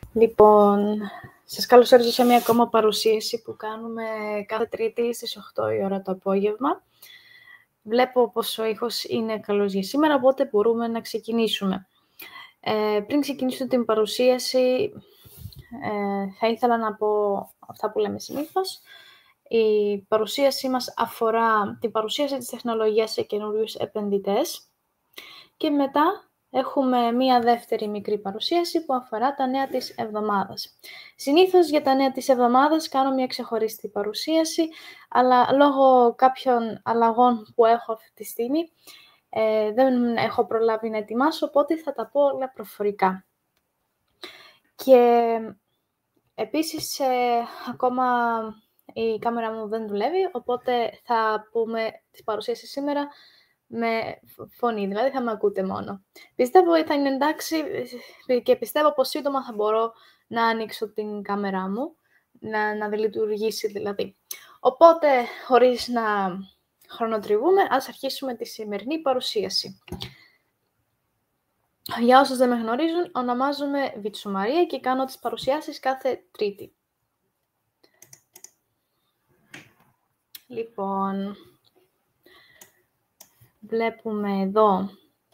Λοιπόν, σας καλωσορίζω σε μια ακόμα παρουσίαση που κάνουμε κάθε Τρίτη στις 8 η ώρα το απόγευμα. Βλέπω πως ο ήχος είναι καλός για σήμερα, οπότε μπορούμε να ξεκινήσουμε. Πριν ξεκινήσω την παρουσίαση, θα ήθελα να πω αυτά που λέμε συνήθως. Η παρουσίασή μας αφορά την παρουσίαση της τεχνολογίας σε καινούριους επενδυτές και μετά έχουμε μία δεύτερη μικρή παρουσίαση που αφορά τα νέα της εβδομάδας. Συνήθως για τα νέα της εβδομάδας κάνω μία ξεχωριστή παρουσίαση, αλλά λόγω κάποιων αλλαγών που έχω αυτή τη στιγμή, δεν έχω προλάβει να ετοιμάσω, οπότε θα τα πω όλα προφορικά. Και επίσης, ακόμα η κάμερα μου δεν δουλεύει, οπότε θα πούμε τις παρουσίασεις σήμερα με φωνή, δηλαδή θα με ακούτε μόνο. Πιστεύω ότι θα είναι εντάξει και πιστεύω πως σύντομα θα μπορώ να ανοίξω την κάμερά μου, να λειτουργήσει δηλαδή. Οπότε, χωρίς να χρονοτριβούμε, ας αρχίσουμε τη σημερινή παρουσίαση. Για όσους δεν με γνωρίζουν, ονομάζομαι Βίτσου Μαρία και κάνω τις παρουσιάσεις κάθε Τρίτη. Λοιπόν, βλέπουμε εδώ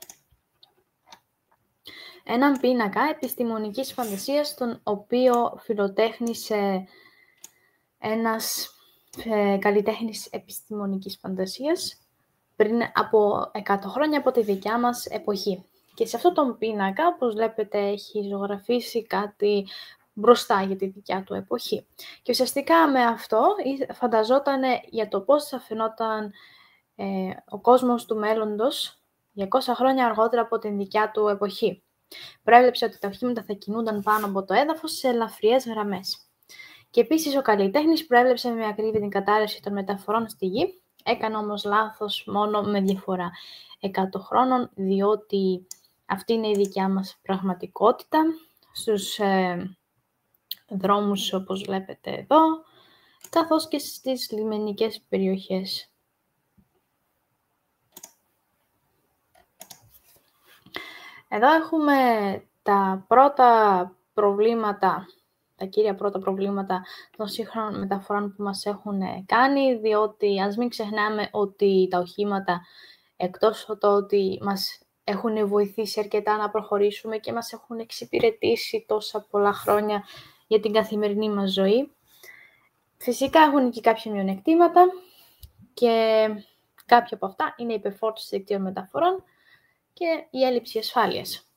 έναν πίνακα επιστημονικής φαντασίας, τον οποίο φιλοτέχνησε ένας καλλιτέχνης επιστημονικής φαντασίας πριν από 100 χρόνια από τη δικιά μας εποχή. Και σε αυτόν τον πίνακα, όπως βλέπετε, έχει ζωγραφίσει κάτι μπροστά για τη δικιά του εποχή. Και ουσιαστικά με αυτό φανταζόταν για το πώς θα φαινόταν ο κόσμος του μέλλοντος 200 χρόνια αργότερα από την δικιά του εποχή. Προέβλεψε ότι τα οχήματα θα κινούνταν πάνω από το έδαφος σε ελαφριές γραμμές. Και επίσης ο καλλιτέχνης προέβλεψε με ακρίβεια την κατάρρευση των μεταφορών στη γη, έκανε όμως λάθος μόνο με διαφορά 100 χρόνων, διότι αυτή είναι η δικιά μας πραγματικότητα. Στους δρόμους, όπως βλέπετε εδώ, καθώς και στις λιμενικές περιοχές. Εδώ έχουμε τα πρώτα προβλήματα, τα κύρια πρώτα προβλήματα των σύγχρονων μεταφορών που μας έχουν κάνει, διότι ας μην ξεχνάμε ότι τα οχήματα, εκτός από το ότι μας έχουν βοηθήσει αρκετά να προχωρήσουμε και μας έχουν εξυπηρετήσει τόσα πολλά χρόνια για την καθημερινή μας ζωή, φυσικά έχουν και κάποια μειονεκτήματα και κάποια από αυτά είναι η υπερφόρτωση δικτύων μεταφορών και η έλλειψη ασφάλειας.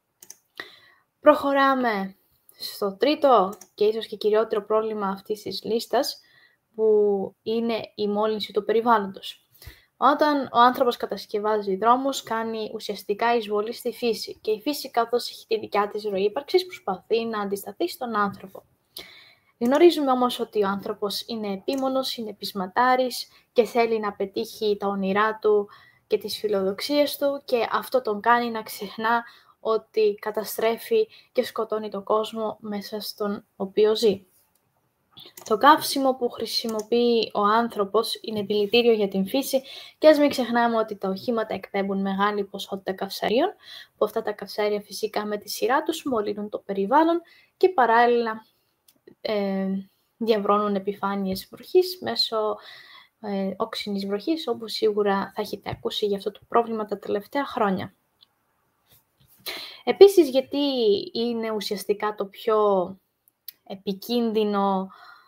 Προχωράμε στο τρίτο και ίσως και κυριότερο πρόβλημα αυτής της λίστας, που είναι η μόλυνση του περιβάλλοντος. Όταν ο άνθρωπος κατασκευάζει δρόμους, κάνει ουσιαστικά εισβολή στη φύση και η φύση, καθώς έχει τη δικιά της ροή ύπαρξης, προσπαθεί να αντισταθεί στον άνθρωπο. Γνωρίζουμε όμως ότι ο άνθρωπος είναι επίμονος, είναι πεισματάρης και θέλει να πετύχει τα όνειρά του και τις φιλοδοξίες του, και αυτό τον κάνει να ξεχνά ότι καταστρέφει και σκοτώνει τον κόσμο μέσα στον οποίο ζει. Το καύσιμο που χρησιμοποιεί ο άνθρωπος είναι δηλητήριο για την φύση και ας μην ξεχνάμε ότι τα οχήματα εκπέμπουν μεγάλη ποσότητα καυσαρίων, που αυτά τα καυσαέρια φυσικά με τη σειρά τους μολύνουν το περιβάλλον και παράλληλα διαβρώνουν επιφάνειες βροχής μέσω όξινης βροχής, όπως σίγουρα θα έχετε ακούσει για αυτό το πρόβλημα τα τελευταία χρόνια. Επίσης, γιατί είναι ουσιαστικά το πιο επικίνδυνο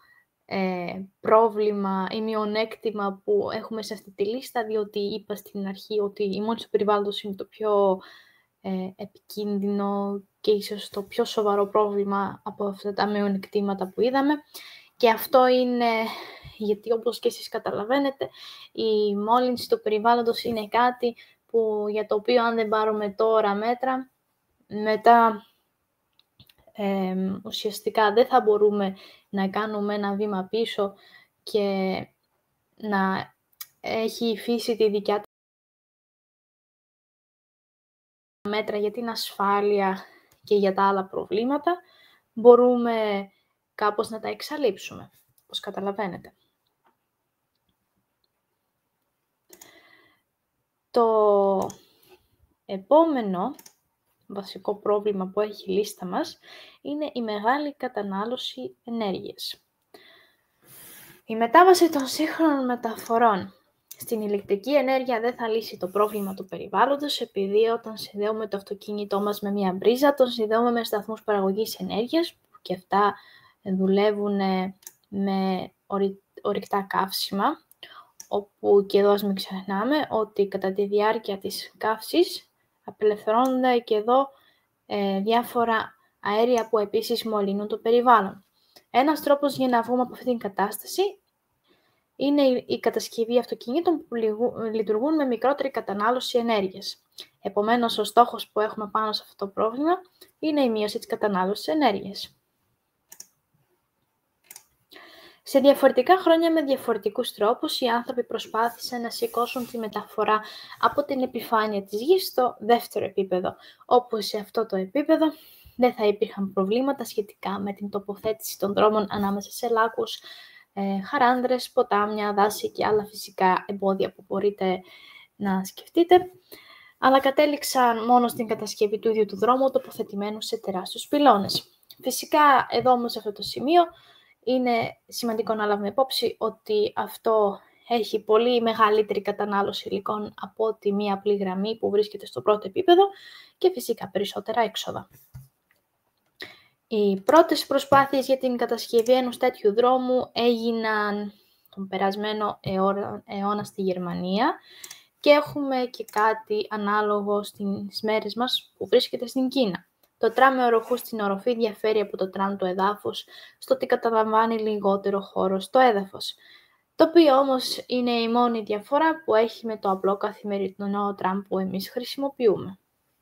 πρόβλημα ή μειονέκτημα που έχουμε σε αυτή τη λίστα, διότι είπα στην αρχή ότι η μόλυνση του περιβάλλοντος είναι το πιο επικίνδυνο και ίσως το πιο σοβαρό πρόβλημα από αυτά τα μειονεκτήματα που είδαμε. Και αυτό είναι γιατί, όπως και εσείς καταλαβαίνετε, η μόλυνση του περιβάλλοντος είναι κάτι για το οποίο αν δεν πάρουμε τώρα μέτρα, μετά ουσιαστικά δεν θα μπορούμε να κάνουμε ένα βήμα πίσω και να έχει η φύση τη δικιά της μέτρα για την ασφάλεια και για τα άλλα προβλήματα, μπορούμε κάπως να τα εξαλείψουμε, όπως καταλαβαίνετε. Το επόμενο βασικό πρόβλημα που έχει η λίστα μας είναι η μεγάλη κατανάλωση ενέργειας. Η μετάβαση των σύγχρονων μεταφορών στην ηλεκτρική ενέργεια δεν θα λύσει το πρόβλημα του περιβάλλοντος, επειδή όταν συνδέουμε το αυτοκίνητό μας με μια μπρίζα, τον συνδέουμε με σταθμούς παραγωγής ενέργειας, που και αυτά δουλεύουν με ορυκτά καύσιμα, όπου και εδώ ας μην ξεχνάμε ότι κατά τη διάρκεια της καύσης απελευθερώνονται και εδώ διάφορα αέρια που επίσης μολύνουν το περιβάλλον. Ένας τρόπος για να βγούμε από αυτή την κατάσταση είναι η κατασκευή αυτοκινήτων που λειτουργούν με μικρότερη κατανάλωση ενέργειας. Επομένως, ο στόχος που έχουμε πάνω σε αυτό το πρόβλημα είναι η μείωση της κατανάλωσης ενέργειας. Σε διαφορετικά χρόνια με διαφορετικούς τρόπους, οι άνθρωποι προσπάθησαν να σηκώσουν τη μεταφορά από την επιφάνεια της γης στο δεύτερο επίπεδο, όπου σε αυτό το επίπεδο δεν θα υπήρχαν προβλήματα σχετικά με την τοποθέτηση των δρόμων ανάμεσα σε λάκους, χαράνδρες, ποτάμια, δάση και άλλα φυσικά εμπόδια που μπορείτε να σκεφτείτε, αλλά κατέληξαν μόνο στην κατασκευή του ίδιου του δρόμου, τοποθετημένου σε τεράστιους πυλώνες. Φυσικά, εδώ όμως σε αυτό το σημείο, είναι σημαντικό να λάβουμε υπόψη ότι αυτό έχει πολύ μεγαλύτερη κατανάλωση υλικών από ότι μία απλή γραμμή που βρίσκεται στο πρώτο επίπεδο και φυσικά περισσότερα έξοδα. Οι πρώτες προσπάθειες για την κατασκευή ενός τέτοιου δρόμου έγιναν τον περασμένο αιώνα στη Γερμανία και έχουμε και κάτι ανάλογο στις μέρες μας που βρίσκεται στην Κίνα. Το τραμ με οροχούς στην οροφή διαφέρει από το τραμ του εδάφους στο ότι καταλαμβάνει λιγότερο χώρο στο έδαφος, το οποίο όμως είναι η μόνη διαφορά που έχει με το απλό καθημερινό τραμ που εμείς χρησιμοποιούμε.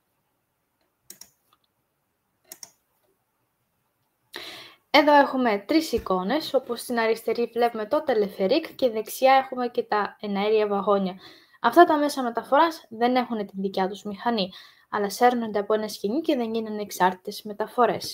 Εδώ έχουμε τρεις εικόνες, όπου στην αριστερή βλέπουμε το τελεφερίκ και δεξιά έχουμε και τα εναέρια βαγόνια. Αυτά τα μέσα μεταφοράς δεν έχουν την δικιά τους μηχανή, αλλά σέρνονται από ένα σκηνή και δεν είναι ανεξάρτητες μεταφορές.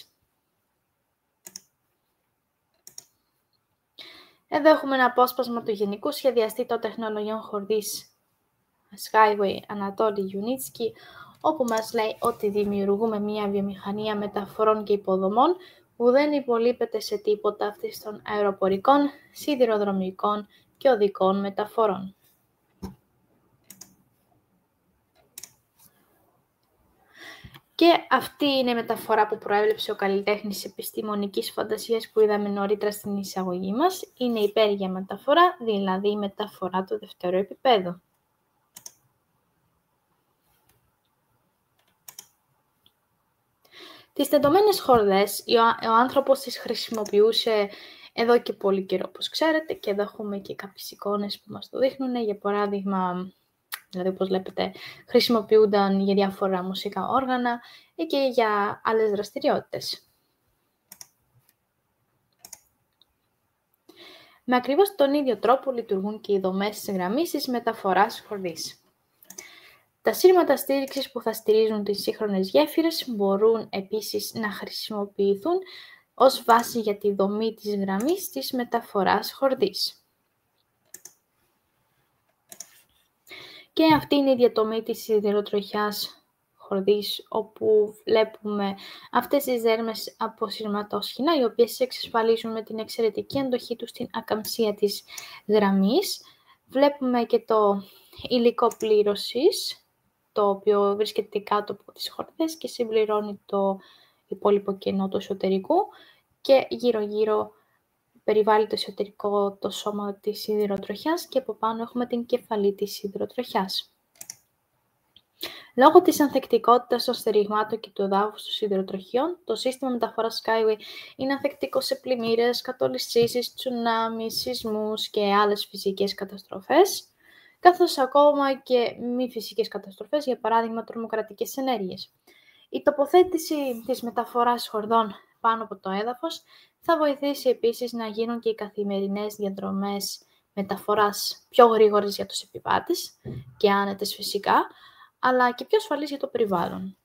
Εδώ έχουμε ένα απόσπασμα του Γενικού Σχεδιαστή των Τεχνολογιών Χορδής Skyway Anatoly Yunitsky, όπου μας λέει ότι δημιουργούμε μια βιομηχανία μεταφορών και υποδομών που δεν υπολείπεται σε τίποτα αυτής των αεροπορικών, σιδηροδρομικών και οδικών μεταφορών. Και αυτή είναι η μεταφορά που προέβλεψε ο καλλιτέχνης επιστημονικής φαντασίας που είδαμε νωρίτερα στην εισαγωγή μας. Είναι υπέργεια μεταφορά, δηλαδή η μεταφορά του δευτέρου επίπεδου. Τις τεντωμένες χορδές, ο άνθρωπος τις χρησιμοποιούσε εδώ και πολύ καιρό, όπως ξέρετε, και εδώ έχουμε και κάποιες εικόνες που μας το δείχνουν. Για παράδειγμα, δηλαδή όπως βλέπετε, χρησιμοποιούνταν για διάφορα μουσικά όργανα ή και για άλλες δραστηριότητες. Με ακριβώς τον ίδιο τρόπο λειτουργούν και οι δομές της γραμμής της μεταφοράς χορδής. Τα σύρματα στήριξης που θα στηρίζουν τις σύγχρονες γέφυρες μπορούν επίσης να χρησιμοποιηθούν ως βάση για τη δομή της γραμμής της μεταφοράς χορδής. Και αυτή είναι η διατομή της σιδηροτροχιάς χορδής, όπου βλέπουμε αυτές τις δέρμες από σειρματόσχηνα, οι οποίες εξασφαλίζουν με την εξαιρετική αντοχή τους την ακαμψία της γραμμής. Βλέπουμε και το υλικό πλήρωσης, το οποίο βρίσκεται κάτω από τις χορδές και συμπληρώνει το υπόλοιπο κενό του εσωτερικού και γύρω-γύρω περιβάλλει το εσωτερικό το σώμα της σιδηροτροχιάς και από πάνω έχουμε την κεφαλή της σιδηροτροχιάς. Λόγω της ανθεκτικότητας των στηριγμάτων και του εδάφους των σιδηροτροχιών, το σύστημα μεταφοράς Skyway είναι ανθεκτικό σε πλημμύρες, κατολισθήσεις, τσουνάμι, σεισμούς και άλλες φυσικές καταστροφές, καθώς ακόμα και μη φυσικές καταστροφές, για παράδειγμα τρομοκρατικές ενέργειες. Η τοποθέτηση της μεταφοράς χορδών πάνω από το έδαφος θα βοηθήσει επίσης να γίνουν και οι καθημερινές διαδρομές μεταφοράς πιο γρήγορες για τους επιβάτες και άνετες φυσικά, αλλά και πιο ασφαλείς για το περιβάλλον.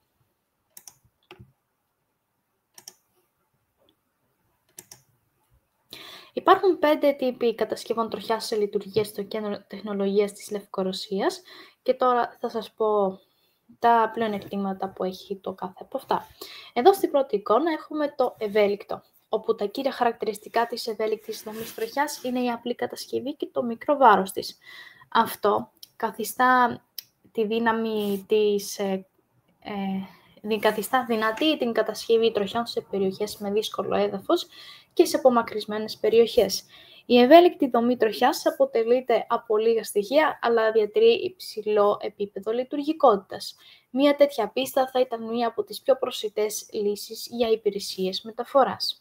Υπάρχουν 5 τύποι κατασκευών τροχιάς σε λειτουργία στο Κέντρο Τεχνολογίας της Λευκορωσίας και τώρα θα σας πω τα πλεονεκτήματα που έχει το κάθε από αυτά. Εδώ στην πρώτη εικόνα έχουμε το ευέλικτο, όπου τα κύρια χαρακτηριστικά της ευέλικτης δομής τροχιάς είναι η απλή κατασκευή και το μικρό βάρος της. Αυτό καθιστά τη δύναμη της καθιστά δυνατή την κατασκευή τροχιών σε περιοχές με δύσκολο έδαφος και σε απομακρυσμένες περιοχές. Η ευέλικτη δομή τροχιάς αποτελείται από λίγα στοιχεία, αλλά διατηρεί υψηλό επίπεδο λειτουργικότητας. Μία τέτοια πίστα θα ήταν μία από τις πιο προσιτές λύσεις για υπηρεσίες μεταφοράς.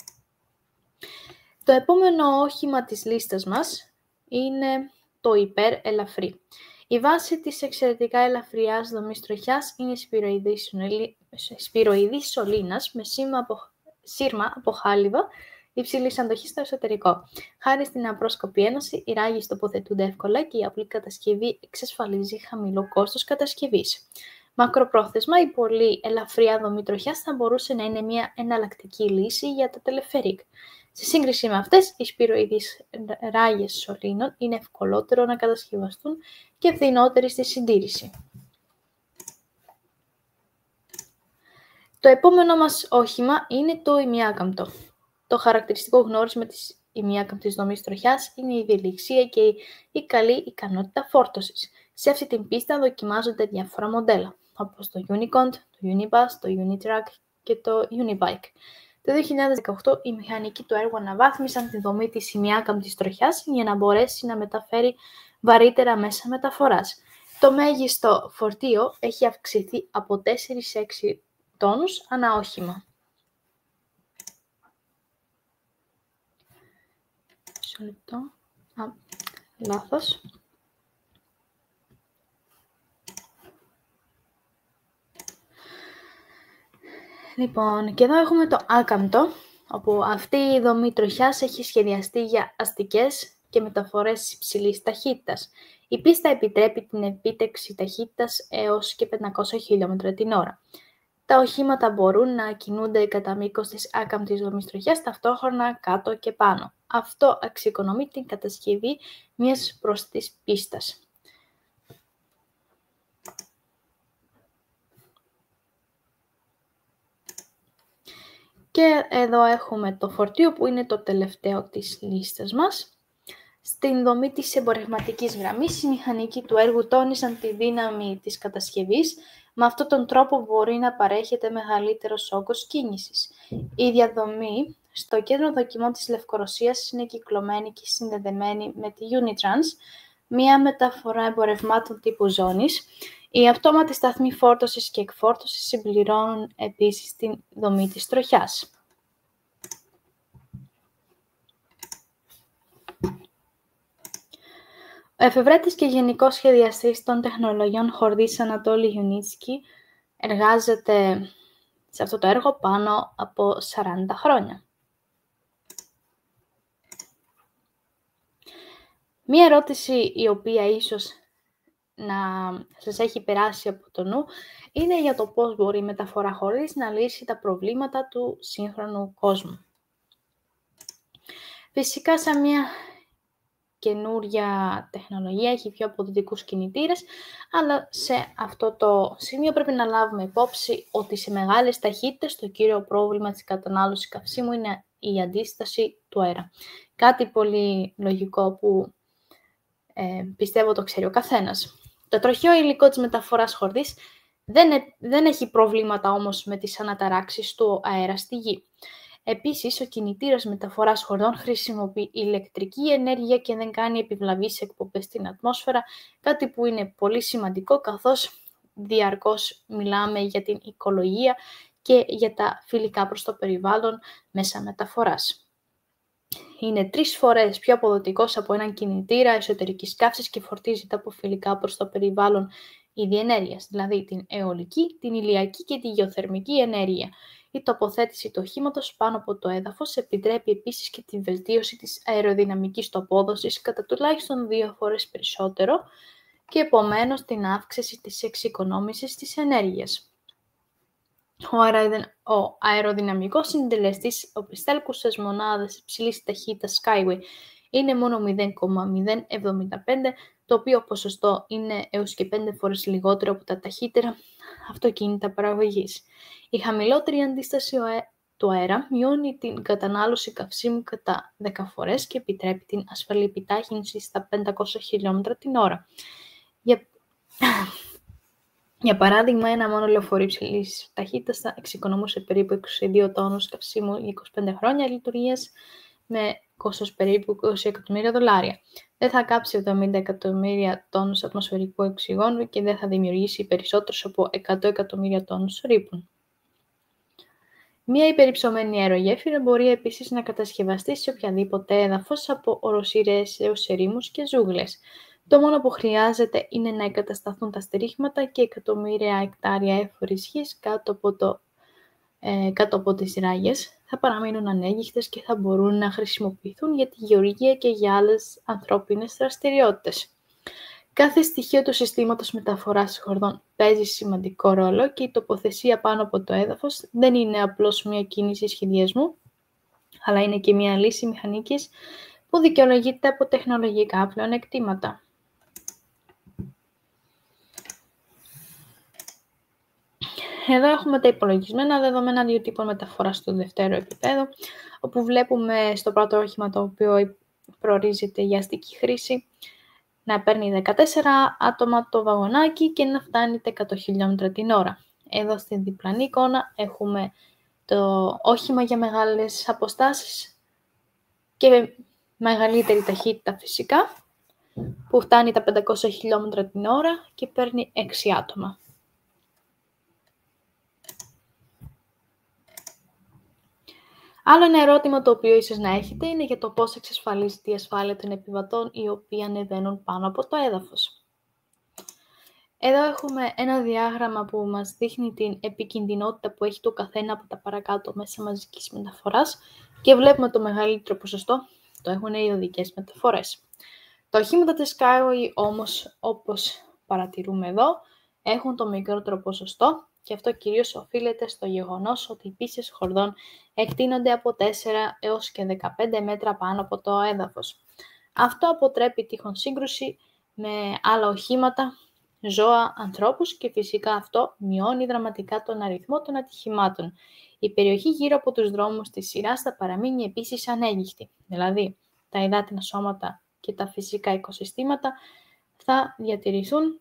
Το επόμενο όχημα της λίστας μας είναι το υπερ-ελαφρύ. Η βάση της εξαιρετικά ελαφριάς δομής τροχιάς είναι σπυροειδή σωλήνας με σύρμα από χάλιβα υψηλής αντοχής στο εσωτερικό. Χάρη στην απρόσκοπη ένωση, οι ράγες τοποθετούνται εύκολα και η απλή κατασκευή εξασφαλίζει χαμηλό κόστος κατασκευής. Μακροπρόθεσμα, η πολύ ελαφριά δομή τροχιάς θα μπορούσε να είναι μια εναλλακτική λύση για τα τελεφερίκ. Σε σύγκριση με αυτές, οι σπυροειδείς ράγες σωλήνων είναι ευκολότερο να κατασκευαστούν και φθηνότεροι στη συντήρηση. Το επόμενο μας όχημα είναι το ημιάκαμπτο. Το χαρακτηριστικό γνώρισμα της ημιάκαμπτης δομής τροχιάς είναι η ευελιξία και η καλή ικανότητα φόρτωσης. Σε αυτή την πίστα δοκιμάζονται διάφορα μοντέλα, όπως το Unicont, το Unibus, το Unitrack και το Unibike. Το 2018 οι μηχανικοί του έργου αναβάθμισαν τη δομή της ημιάκαμπτης τροχιάς για να μπορέσει να μεταφέρει βαρύτερα μέσα μεταφοράς. Το μέγιστο φορτίο έχει αυξηθεί από 4 σε 6 τόνους ανά όχημα. Λάθος. Λοιπόν, και εδώ έχουμε το άκαμπτο, όπου αυτή η δομή τροχιάς έχει σχεδιαστεί για αστικές και μεταφορές υψηλής ταχύτητας. Η πίστα επιτρέπει την επίτευξη ταχύτητας έως και 500 χιλιόμετρα την ώρα. Τα οχήματα μπορούν να κινούνται κατά μήκος της άκαμπτης δομής τροχιάς ταυτόχρονα κάτω και πάνω. Αυτό εξοικονομεί την κατασκευή μιας πρόσθετης πίστας. Και εδώ έχουμε το φορτίο που είναι το τελευταίο της λίστας μας. Στην δομή της εμπορευματικής γραμμής, οι μηχανικοί του έργου τόνισαν τη δύναμη της κατασκευής. Με αυτόν τον τρόπο μπορεί να παρέχεται μεγαλύτερος όγκος κίνησης. Η διαδομή στο κέντρο δοκιμών της Λευκορωσίας είναι κυκλωμένη και συνδεδεμένη με τη Unitrans, μία μεταφορά εμπορευμάτων τύπου ζώνης. Οι αυτόματοι σταθμοί φόρτωσης και εκφόρτωσης συμπληρώνουν επίσης την δομή της τροχιάς. Ο εφευρέτης και γενικός σχεδιαστής των τεχνολογιών Χορδής Ανατόλη Γιουνίτσκι εργάζεται σε αυτό το έργο πάνω από 40 χρόνια. Μία ερώτηση η οποία ίσως να σας έχει περάσει από το νου είναι για το πώς μπορεί η μεταφορά χωρίς να λύσει τα προβλήματα του σύγχρονου κόσμου. Φυσικά, σαν μια καινούρια τεχνολογία έχει πιο αποδοτικούς κινητήρες, αλλά σε αυτό το σημείο πρέπει να λάβουμε υπόψη ότι σε μεγάλες ταχύτητες το κύριο πρόβλημα της κατανάλωσης καυσίμου είναι η αντίσταση του αέρα. Κάτι πολύ λογικό που πιστεύω το ξέρει ο καθένας. Το τροχαίο υλικό της μεταφοράς χορδής δεν έχει προβλήματα όμως με τις αναταράξεις του αέρα στη γη. Επίσης, ο κινητήρας μεταφοράς χορδών χρησιμοποιεί ηλεκτρική ενέργεια και δεν κάνει επιβλαβείς εκπομπές στην ατμόσφαιρα, κάτι που είναι πολύ σημαντικό καθώς διαρκώς μιλάμε για την οικολογία και για τα φιλικά προς το περιβάλλον μέσα μεταφοράς. Είναι 3 φορές πιο αποδοτικός από έναν κινητήρα εσωτερικής καύσης και φορτίζει τα αποφιλικά προς το περιβάλλον είδη ενέργειας, δηλαδή την αιωλική, την ηλιακή και τη γεωθερμική ενέργεια. Η τοποθέτηση του οχήματος πάνω από το έδαφος επιτρέπει επίσης και τη βελτίωση της αεροδυναμικής του απόδοσης κατά τουλάχιστον 2 φορές περισσότερο και επομένως την αύξηση της εξοικονόμησης της ενέργειας. Ο αεροδυναμικός συντελεστής οπισθέλκουσας μονάδας υψηλής ταχύτητας Skyway είναι μόνο 0,075 το οποίο ποσοστό είναι έως και 5 φορές λιγότερο από τα ταχύτερα αυτοκίνητα παραγωγής. Η χαμηλότερη αντίσταση του αέρα μειώνει την κατανάλωση καυσίμου κατά 10 φορές και επιτρέπει την ασφαλή επιτάχυνση στα 500 χιλιόμετρα την ώρα. Για παράδειγμα, ένα μόνο λεωφορείο υψηλής ταχύτητας θα εξοικονομούσε περίπου 22 τόνους καυσίμου για 25 χρόνια λειτουργίας με κόστος περίπου $20 εκατομμύρια. Δεν θα κάψει 70 εκατομμύρια τόνους ατμοσφαιρικού οξυγόνου και δεν θα δημιουργήσει περισσότερους από 100 εκατομμύρια τόνους ρήπων. Μία υπερυψωμένη αερογέφυρα μπορεί επίσης να κατασκευαστεί σε οποιαδήποτε έδαφος, από οροσειρές έως ερήμους και ζούγκλες. Το μόνο που χρειάζεται είναι να εγκατασταθούν τα στρίγματα και εκατομμύρια εκτάρια έφορης γης κάτω από τις ράγες θα παραμείνουν ανέγγιχτες και θα μπορούν να χρησιμοποιηθούν για τη γεωργία και για άλλες ανθρώπινες δραστηριότητες. Κάθε στοιχείο του συστήματος μεταφοράς χορδών παίζει σημαντικό ρόλο και η τοποθεσία πάνω από το έδαφος δεν είναι απλώς μια κίνηση σχεδιασμού, αλλά είναι και μια λύση μηχανικής που δικαιολογείται από τεχνολογικά πλεονεκτήματα. Εδώ έχουμε τα υπολογισμένα δεδομένα δύο τύπων μεταφοράς του δεύτερου επίπεδου, όπου βλέπουμε στο πρώτο όχημα το οποίο προορίζεται για αστική χρήση να παίρνει 14 άτομα το βαγονάκι και να φτάνει τα 100 χιλιόμετρα την ώρα. Εδώ στην διπλανή εικόνα έχουμε το όχημα για μεγάλες αποστάσεις και μεγαλύτερη ταχύτητα φυσικά, που φτάνει τα 500 χιλιόμετρα την ώρα και παίρνει 6 άτομα. Άλλο ένα ερώτημα το οποίο ίσως να έχετε είναι για το πώς εξασφαλίζεται η ασφάλεια των επιβατών οι οποίοι ανεβαίνουν πάνω από το έδαφος. Εδώ έχουμε ένα διάγραμμα που μας δείχνει την επικινδυνότητα που έχει το καθένα από τα παρακάτω μέσα μαζικής μεταφοράς και βλέπουμε το μεγαλύτερο ποσοστό το έχουν οι οδικές μεταφορές. Τα οχήματα της Skyway όμως, όπως παρατηρούμε εδώ, έχουν το μικρότερο ποσοστό και αυτό κυρίως οφείλεται στο γεγονός ότι οι πίστες χορδών εκτείνονται από 4 έως και 15 μέτρα πάνω από το έδαφος. Αυτό αποτρέπει τυχόν σύγκρουση με άλλα οχήματα, ζώα, ανθρώπους και φυσικά αυτό μειώνει δραματικά τον αριθμό των ατυχημάτων. Η περιοχή γύρω από τους δρόμους της σειράς θα παραμείνει επίσης ανέγγιχτη, δηλαδή τα υδάτινα σώματα και τα φυσικά οικοσυστήματα θα διατηρηθούν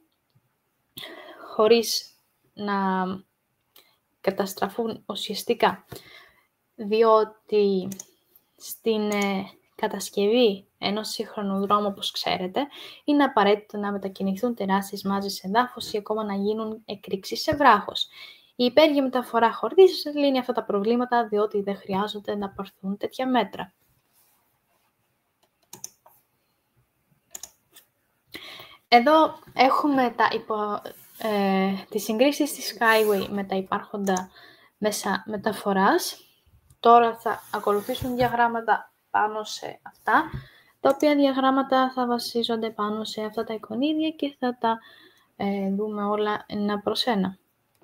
χωρίς να καταστραφούν ουσιαστικά, διότι στην κατασκευή ενός σύγχρονου δρόμου, όπως ξέρετε, είναι απαραίτητο να μετακινηθούν τεράστιες μάζες εδάφους ή ακόμα να γίνουν εκρήξεις σε βράχος. Η υπέργεια μεταφορά χορδής λύνει αυτά τα προβλήματα, διότι δεν χρειάζονται να πάρθουν τέτοια μέτρα. Εδώ έχουμε τις συγκρίσεις της Skyway με τα υπάρχοντα μέσα μεταφοράς. Τώρα θα ακολουθήσουν διαγράμματα πάνω σε αυτά, τα οποία διαγράμματα θα βασίζονται πάνω σε αυτά τα εικονίδια και θα τα δούμε όλα ένα προς ένα.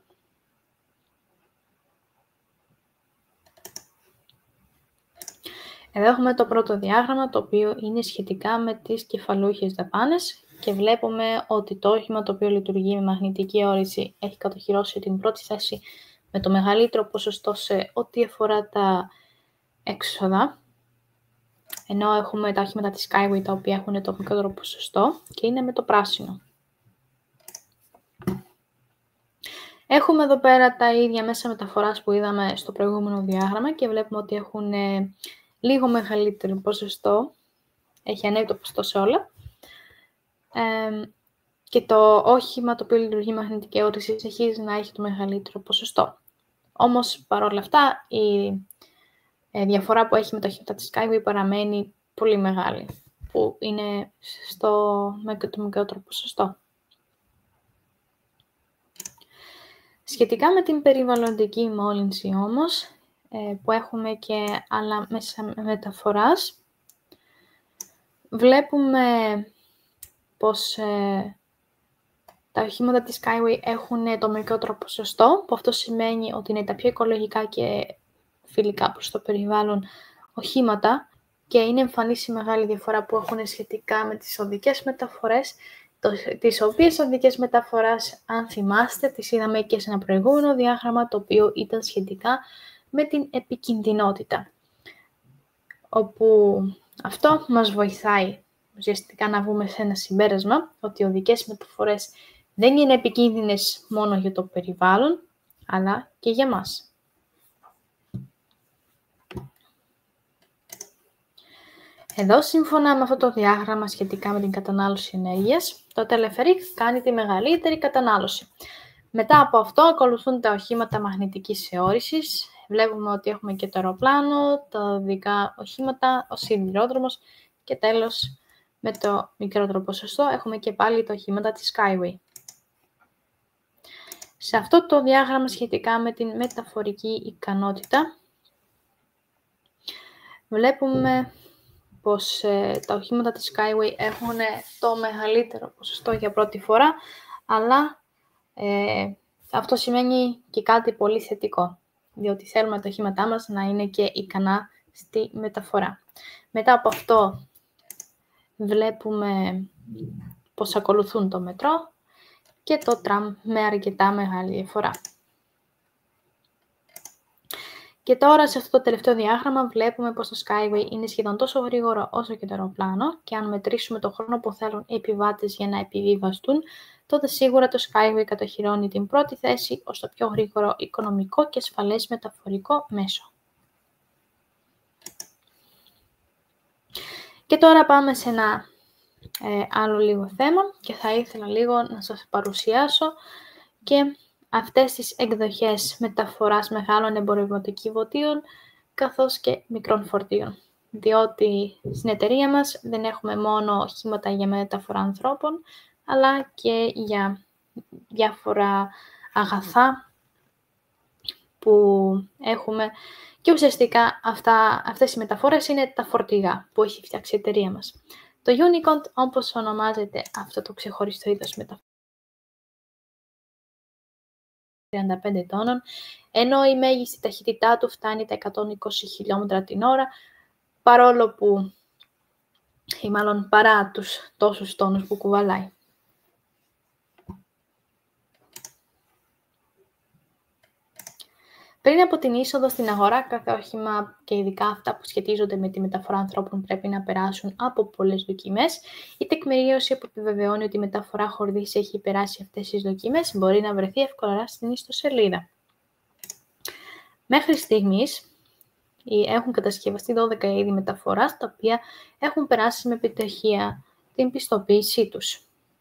Εδώ έχουμε το πρώτο διάγραμμα, το οποίο είναι σχετικά με τις κεφαλούχες δαπάνες και βλέπουμε ότι το όχημα το οποίο λειτουργεί με μαγνητική όρεση έχει κατοχυρώσει την πρώτη θέση με το μεγαλύτερο ποσοστό σε ό,τι αφορά τα έξοδα, ενώ έχουμε τα οχήματα της Skyway τα οποία έχουν το μικρότερο ποσοστό και είναι με το πράσινο. Έχουμε εδώ πέρα τα ίδια μέσα μεταφοράς που είδαμε στο προηγούμενο διάγραμμα και βλέπουμε ότι έχουν λίγο μεγαλύτερο ποσοστό, έχει ανέβει το ποσοστό σε όλα. Και το όχημα το οποίο λειτουργεί μαγνητική όρεση συνεχίζει να έχει το μεγαλύτερο ποσοστό. Όμως, παρόλα αυτά, η διαφορά που έχει με τα οχήματα της Skyway παραμένει πολύ μεγάλη, που είναι το μικρότερο ποσοστό. Σχετικά με την περιβαλλοντική μόλυνση όμως, που έχουμε και άλλα μέσα μεταφοράς, βλέπουμε πως τα οχήματα της Skyway έχουν το μικρότερο ποσοστό, που αυτό σημαίνει ότι είναι τα πιο οικολογικά και φιλικά προς το περιβάλλον οχήματα, και είναι εμφανής η μεγάλη διαφορά που έχουν σχετικά με τις οδικές μεταφορές, τις οποίες οδικές μεταφοράς, αν θυμάστε, τις είδαμε και σε ένα προηγούμενο διάγραμμα, το οποίο ήταν σχετικά με την επικινδυνότητα, όπου αυτό μας βοηθάει ουσιαστικά να βγούμε σε ένα συμπέρασμα ότι οι οδικές μεταφορές δεν είναι επικίνδυνες μόνο για το περιβάλλον, αλλά και για μας. Εδώ, σύμφωνα με αυτό το διάγραμμα σχετικά με την κατανάλωση ενέργειας, το τελεφερίκ κάνει τη μεγαλύτερη κατανάλωση. Μετά από αυτό ακολουθούν τα οχήματα μαγνητικής αιώρησης. Βλέπουμε ότι έχουμε και το αεροπλάνο, τα οδικά οχήματα, ο σιδηρόδρομος και τέλος, με το μικρότερο ποσοστό, έχουμε και πάλι τα οχήματα της Skyway. Σε αυτό το διάγραμμα σχετικά με την μεταφορική ικανότητα, βλέπουμε πως τα οχήματα της Skyway έχουν το μεγαλύτερο ποσοστό για πρώτη φορά, αλλά αυτό σημαίνει και κάτι πολύ θετικό, διότι θέλουμε τα οχήματά μας να είναι και ικανά στη μεταφορά. Μετά από αυτό βλέπουμε πως ακολουθούν το μετρό και το τραμ με αρκετά μεγάλη διαφορά. Και τώρα σε αυτό το τελευταίο διάγραμμα βλέπουμε πως το Skyway είναι σχεδόν τόσο γρήγορο όσο και το αεροπλάνο και αν μετρήσουμε το χρόνο που θέλουν οι επιβάτες για να επιβιβαστούν, τότε σίγουρα το Skyway κατοχυρώνει την πρώτη θέση ως το πιο γρήγορο, οικονομικό και ασφαλές μεταφορικό μέσο. Και τώρα πάμε σε ένα άλλο λίγο θέμα και θα ήθελα λίγο να σας παρουσιάσω και αυτές τις εκδοχές μεταφοράς μεγάλων εμπορευματοκιβωτίων καθώς και μικρών φορτίων. Διότι στην εταιρεία μας δεν έχουμε μόνο οχήματα για μεταφορά ανθρώπων, αλλά και για διάφορα αγαθά που έχουμε και ουσιαστικά αυτές οι μεταφορές είναι τα φορτηγά που έχει φτιάξει η εταιρεία μας. Το Unicorn, όπως ονομάζεται αυτό το ξεχωριστό είδος μεταφοράς, 35 τόνων, ενώ η μέγιστη ταχύτητά του φτάνει τα 120 χιλιόμετρα την ώρα, παρόλο που, ή μάλλον παρά τους τόσους τόνους που κουβαλάει. Πριν από την είσοδο στην αγορά, κάθε όχημα και ειδικά αυτά που σχετίζονται με τη μεταφορά ανθρώπων πρέπει να περάσουν από πολλές δοκιμές. Η τεκμηρίωση που επιβεβαιώνει ότι η μεταφορά χορδής έχει περάσει αυτές τις δοκιμές μπορεί να βρεθεί εύκολα στην ιστοσελίδα. Μέχρι στιγμής έχουν κατασκευαστεί 12 είδη μεταφοράς, τα οποία έχουν περάσει με επιτυχία την πιστοποίησή τους.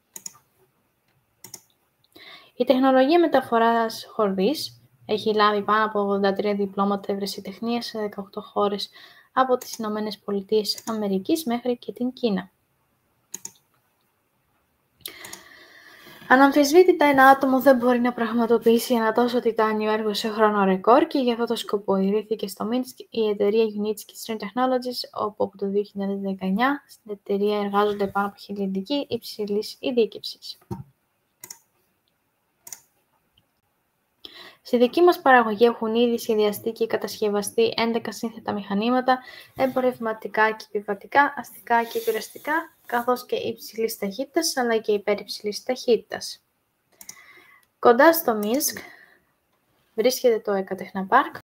Η τεχνολογία μεταφοράς χορδής έχει λάβει πάνω από 83 διπλώματα ευρεσιτεχνίας σε 18 χώρες από τις Ηνωμένες Πολιτείες Αμερικής μέχρι και την Κίνα. Αναμφισβήτητα, ένα άτομο δεν μπορεί να πραγματοποιήσει ένα τόσο τιτάνιο έργο σε χρόνο ρεκόρ και για αυτό το σκοπό ιδρύθηκε στο Μίνσκ η εταιρεία Unitsky String Technologies, όπου από το 2019 στην εταιρεία εργάζονται πάνω από 1.000 ειδικοί υψηλής ειδίκευσης. Στη δική μας παραγωγή έχουν ήδη σχεδιαστεί και κατασκευαστεί 11 σύνθετα μηχανήματα, εμπορευματικά και επιβατικά, αστικά και πειραστικά, καθώς και υψηλής ταχύτητας αλλά και υπερυψηλής ταχύτητας. Κοντά στο Μίνσκ βρίσκεται το Εκατεχναπάρκ.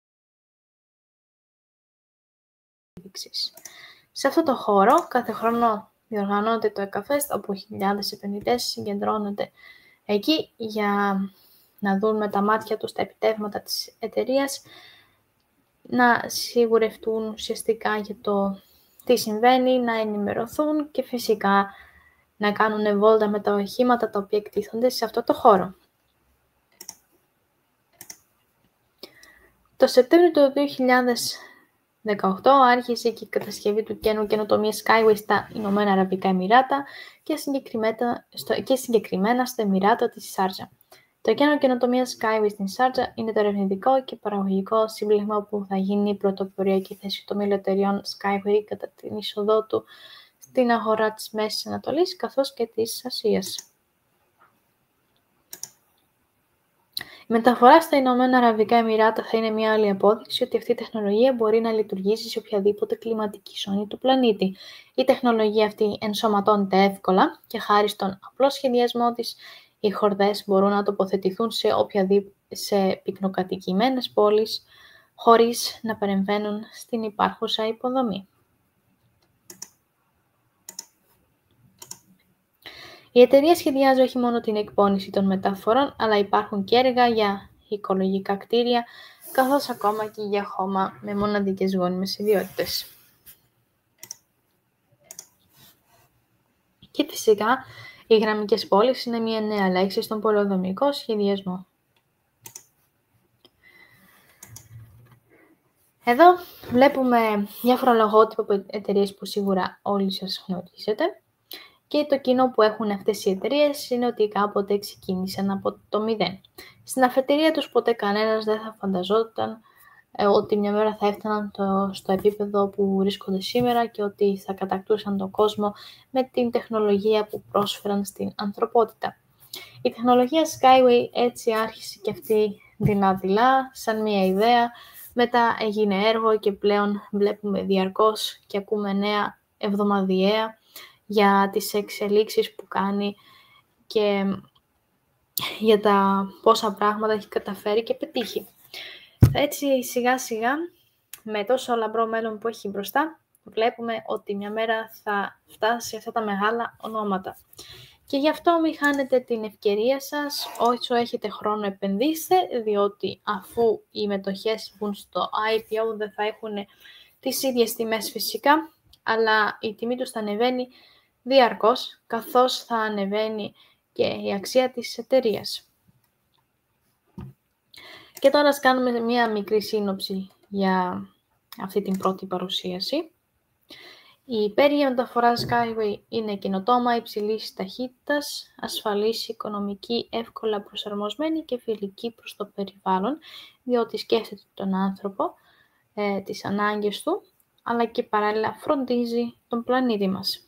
Σε αυτό το χώρο κάθε χρόνο διοργανώνεται το Εκαφέστ, όπου χιλιάδες επενδυτές συγκεντρώνονται εκεί για να δουν με τα μάτια τους τα επιτεύγματα της εταιρείας, να σιγουρευτούν ουσιαστικά για το τι συμβαίνει, να ενημερωθούν και φυσικά να κάνουν βόλτα με τα οχήματα τα οποία εκτίθονται σε αυτό το χώρο. Το Σεπτέμβριο του 2018 άρχισε και η κατασκευή του κέντρου καινοτομίας Skyway στα Ηνωμένα Αραβικά Εμιράτα και συγκεκριμένα στα Εμιράτα της Σάρτζα. Το κέντρο καινοτομίας Skyway στην Σάρτζα είναι το ερευνητικό και παραγωγικό σύμπλεγμα που θα γίνει η πρωτοποριακή θέση των εταιριών Skyway κατά την είσοδό του στην αγορά της Μέσης Ανατολής καθώς και της Ασίας. Η μεταφορά στα Ηνωμένα Αραβικά Εμιράτα θα είναι μια άλλη απόδειξη ότι αυτή η τεχνολογία μπορεί να λειτουργήσει σε οποιαδήποτε κλιματική ζώνη του πλανήτη. Η τεχνολογία αυτή ενσωματώνεται εύκολα και χάρη στον απλό σχεδιασμό της, οι χορδές μπορούν να τοποθετηθούν σε πυκνοκατοικημένες πόλεις χωρίς να παρεμβαίνουν στην υπάρχουσα υποδομή. Η εταιρεία σχεδιάζει όχι μόνο την εκπόνηση των μεταφορών, αλλά υπάρχουν και έργα για οικολογικά κτίρια, καθώς ακόμα και για χώμα με μοναδικές γόνιμες ιδιότητες. Και φυσικά, οι γραμμικές πόλεις είναι μια νέα λέξη στον πολεοδομικό σχεδιασμό. Εδώ βλέπουμε διάφορα λογότυπα από εταιρείες που σίγουρα όλοι σας γνωρίζετε. Και το κοινό που έχουν αυτές οι εταιρείες είναι ότι κάποτε ξεκίνησαν από το 0. Στην αφετηρία τους ποτέ κανένας δεν θα φανταζόταν ότι μια μέρα θα έφταναν στο επίπεδο που βρίσκονται σήμερα και ότι θα κατακτούσαν τον κόσμο με την τεχνολογία που πρόσφεραν στην ανθρωπότητα. Η τεχνολογία Skyway έτσι άρχισε και αυτή δειλά σαν μια ιδέα, μετά έγινε έργο και πλέον βλέπουμε διαρκώς και ακούμε νέα εβδομαδιαία για τις εξελίξεις που κάνει και για τα πόσα πράγματα έχει καταφέρει και πετύχει. Έτσι σιγά σιγά με τόσο λαμπρό μέλλον που έχει μπροστά βλέπουμε ότι μια μέρα θα φτάσει σε αυτά τα μεγάλα ονόματα. Και γι' αυτό μην χάνετε την ευκαιρία σας, όσο έχετε χρόνο επενδύστε, διότι αφού οι μετοχές βγουν στο IPO δεν θα έχουν τις ίδιες τιμές φυσικά, αλλά η τιμή τους θα ανεβαίνει διαρκώς, καθώς θα ανεβαίνει και η αξία της εταιρείας. Και τώρα ας κάνουμε μία μικρή σύνοψη για αυτή την πρώτη παρουσίαση. Η υπέροχη μεταφορά Skyway είναι καινοτόμα, υψηλής ταχύτητας, ασφαλής, οικονομική, εύκολα προσαρμοσμένη και φιλική προς το περιβάλλον, διότι σκέφτεται τον άνθρωπο, τις ανάγκες του, αλλά και παράλληλα φροντίζει τον πλανήτη μας.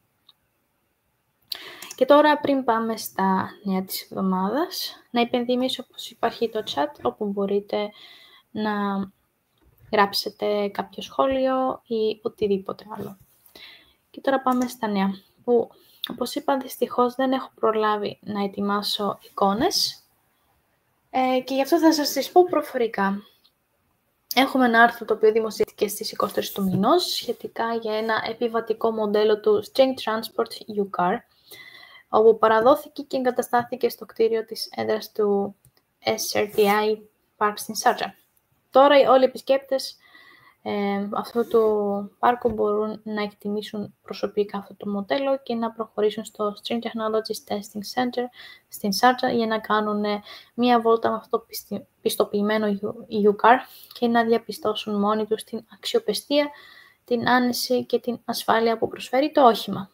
Και τώρα πριν πάμε στα νέα της εβδομάδας, να υπενθυμίσω πως υπάρχει το chat όπου μπορείτε να γράψετε κάποιο σχόλιο ή οτιδήποτε άλλο. Και τώρα πάμε στα νέα, που όπως είπα δυστυχώς δεν έχω προλάβει να ετοιμάσω εικόνες και γι' αυτό θα σας τις πω προφορικά. Έχουμε ένα άρθρο το οποίο δημοσιεύτηκε στις 23 του μηνός σχετικά για ένα επιβατικό μοντέλο του String Transport U-Car, όπου παραδόθηκε και εγκαταστάθηκε στο κτίριο της έδρας του SRTI Park στην Σάρτζα. Τώρα όλοι οι επισκέπτες αυτού του πάρκου μπορούν να εκτιμήσουν προσωπικά αυτό το μοντέλο και να προχωρήσουν στο String Technologies Testing Center στην Σάρτζα για να κάνουν μία βόλτα με αυτό το πιστοποιημένο U-Car και να διαπιστώσουν μόνοι τους την αξιοπιστία, την άνεση και την ασφάλεια που προσφέρει το όχημα.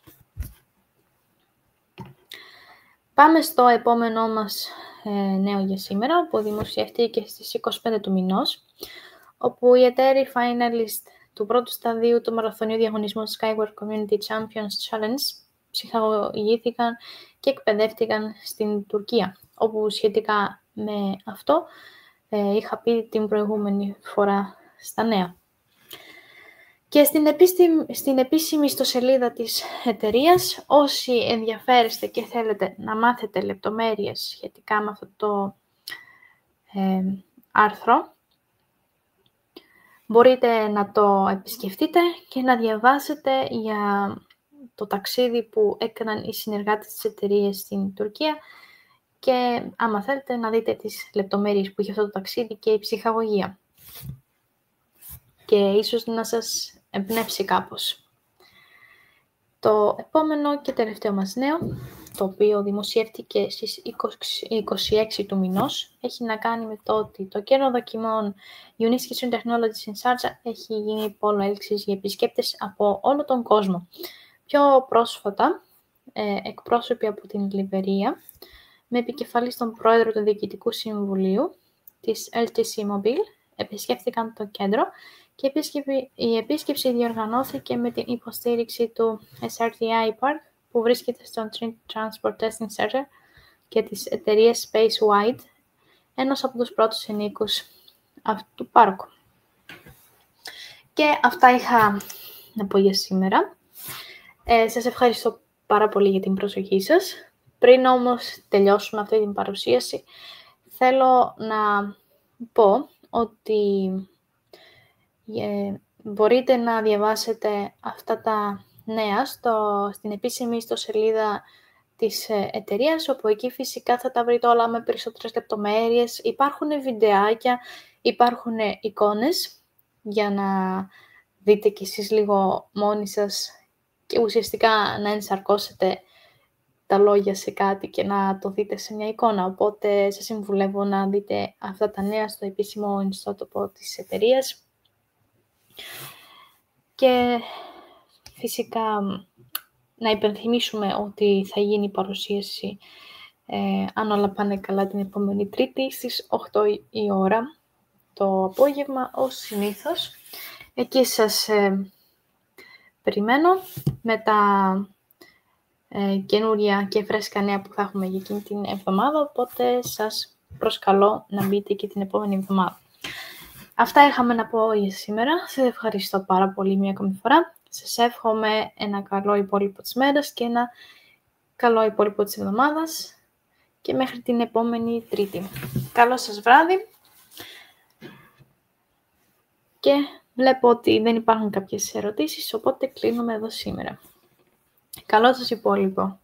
Πάμε στο επόμενό μας νέο για σήμερα, που δημοσιεύτηκε στις 25 του μηνός, όπου οι εταίροι finalist του πρώτου σταδίου του μαραθωνίου διαγωνισμού Skyward Community Champions Challenge ψυχαγωγήθηκαν και εκπαιδεύτηκαν στην Τουρκία, όπου σχετικά με αυτό είχα πει την προηγούμενη φορά στα νέα. Και στην επίσημη ιστοσελίδα της εταιρείας, όσοι ενδιαφέρεστε και θέλετε να μάθετε λεπτομέρειες σχετικά με αυτό το άρθρο, μπορείτε να το επισκεφτείτε και να διαβάσετε για το ταξίδι που έκαναν οι συνεργάτες της εταιρείας στην Τουρκία και άμα θέλετε να δείτε τις λεπτομέρειες που έχει αυτό το ταξίδι και η ψυχαγωγία. Και ίσως να σας εμπνεύσει κάπως. Το επόμενο και τελευταίο μας νέο, το οποίο δημοσιεύτηκε στις 26 του μηνός, έχει να κάνει με το ότι το κέντρο δοκιμών Unisys Technologies in Sharjah έχει γίνει πόλο έλξης για επισκέπτες από όλο τον κόσμο. Πιο πρόσφατα, εκπρόσωποι από την Λιβερία, με επικεφαλής τον πρόεδρο του Διοικητικού Συμβουλίου της LTC Mobile, επισκέφθηκαν το κέντρο και η επίσκεψη διοργανώθηκε με την υποστήριξη του SRTI Park που βρίσκεται στο Transport Testing Center και της εταιρείας Spacewide ένας από τους πρώτους ενοίκους αυτού του πάρκου. Και αυτά είχα να πω για σήμερα. Σας ευχαριστώ πάρα πολύ για την προσοχή σας. Πριν όμως τελειώσουμε αυτή την παρουσίαση, θέλω να πω ότι μπορείτε να διαβάσετε αυτά τα νέα στην επίσημη ιστοσελίδα της εταιρείας, όπου εκεί φυσικά θα τα βρείτε όλα με περισσότερες λεπτομέρειες. Υπάρχουν βιντεάκια, υπάρχουν εικόνες για να δείτε κι εσείς λίγο μόνοι σας και ουσιαστικά να ενσαρκώσετε τα λόγια σε κάτι και να το δείτε σε μια εικόνα. Οπότε σας συμβουλεύω να δείτε αυτά τα νέα στο επίσημο ιστότοπο της εταιρείας. Και φυσικά να υπενθυμίσουμε ότι θα γίνει η παρουσίαση, αν όλα πάνε καλά, την επόμενη Τρίτη στις 8 η ώρα το απόγευμα, ως συνήθως. Εκεί σας περιμένω με τα καινούρια και φρέσκα νέα που θα έχουμε για εκείνη την εβδομάδα, οπότε σας προσκαλώ να μπείτε και την επόμενη εβδομάδα. Αυτά είχαμε να πω για σήμερα. Σας ευχαριστώ πάρα πολύ μια ακόμη φορά. Σας εύχομαι ένα καλό υπόλοιπο της μέρας και ένα καλό υπόλοιπο της εβδομάδας και μέχρι την επόμενη Τρίτη. Καλό σας βράδυ και βλέπω ότι δεν υπάρχουν κάποιες ερωτήσεις, οπότε κλείνουμε εδώ σήμερα. Καλό σας υπόλοιπο.